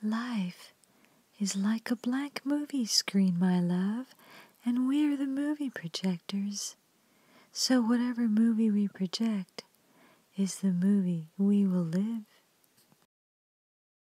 Life is like a blank movie screen, my love, and we're the movie projectors. So whatever movie we project is the movie we will live.